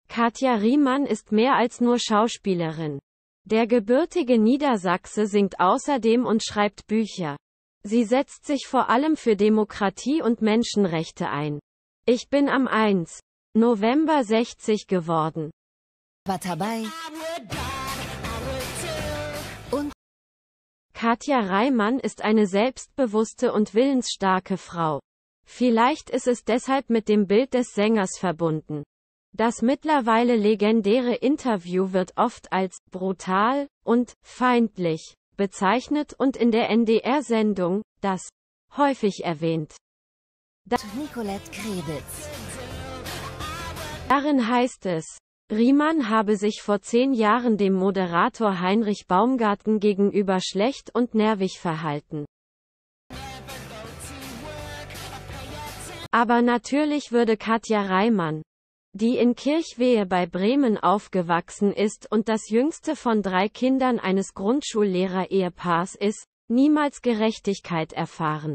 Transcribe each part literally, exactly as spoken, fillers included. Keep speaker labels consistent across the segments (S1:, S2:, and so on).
S1: Katja Riemann ist mehr als nur Schauspielerin. Der gebürtige Niedersachse singt außerdem und schreibt Bücher. Sie setzt sich vor allem für Demokratie und Menschenrechte ein. Ich bin am ersten November sechzig geworden.
S2: War dabei. Und
S1: Katja Reimann ist eine selbstbewusste und willensstarke Frau. Vielleicht ist es deshalb mit dem Bild des Sängers verbunden. Das mittlerweile legendäre Interview wird oft als brutal und feindlich bezeichnet und in der N D R-Sendung das häufig erwähnt.
S2: Nicolette Krebitz.
S1: Darin heißt es, Riemann habe sich vor zehn Jahren dem Moderator Heinrich Baumgarten gegenüber schlecht und nervig verhalten. Aber natürlich würde Katja Reimann, die in Kirchwehe bei Bremen aufgewachsen ist und das jüngste von drei Kindern eines Grundschullehrer-Ehepaars ist, niemals Gerechtigkeit erfahren.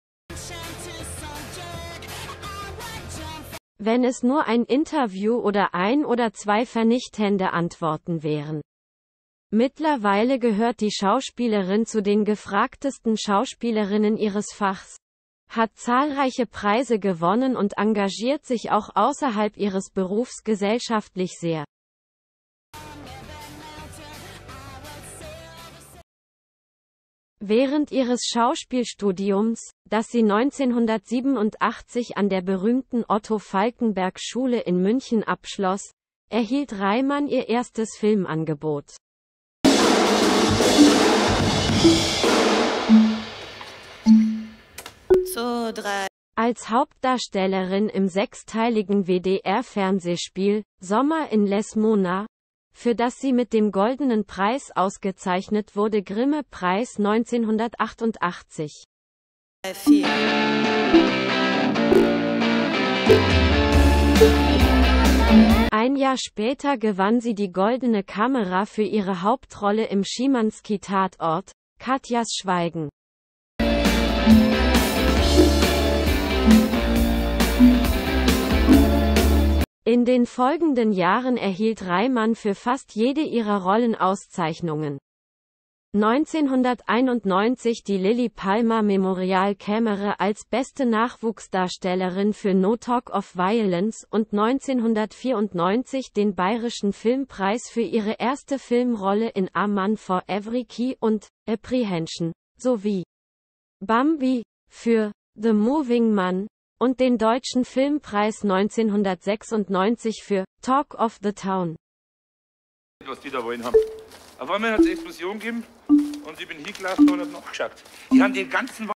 S1: Wenn es nur ein Interview oder ein oder zwei vernichtende Antworten wären. Mittlerweile gehört die Schauspielerin zu den gefragtesten Schauspielerinnen ihres Fachs, hat zahlreiche Preise gewonnen und engagiert sich auch außerhalb ihres Berufs gesellschaftlich sehr. Während ihres Schauspielstudiums, das sie neunzehnhundertsiebenundachtzig an der berühmten Otto-Falckenberg-Schule in München abschloss, erhielt Reimann ihr erstes Filmangebot.
S2: So, drei.
S1: Als Hauptdarstellerin im sechsteiligen W D R-Fernsehspiel Sommer in Les Monas, für das sie mit dem Goldenen Preis ausgezeichnet wurde, Grimme-Preis neunzehnhundertachtundachtzig.
S2: vier.
S1: Ein Jahr später gewann sie die Goldene Kamera für ihre Hauptrolle im Schimanski-Tatort, Katjas Schweigen. In den folgenden Jahren erhielt Reimann für fast jede ihrer Rollen Auszeichnungen. neunzehnhunderteinundneunzig die Lilli Palmer Memorial Camera als beste Nachwuchsdarstellerin für No Talk of Violence und neunzehnhundertvierundneunzig den Bayerischen Filmpreis für ihre erste Filmrolle in A Man for Every Key und Apprehension, sowie Bambi für The Moving Man und den Deutschen Filmpreis neunzehnhundertsechsundneunzig für Talk of the Town.
S3: Was die da wollen haben. Auf einmal hat es Explosion gegeben und ich bin hingelassen und hab nachgeschaut. Die haben den ganzen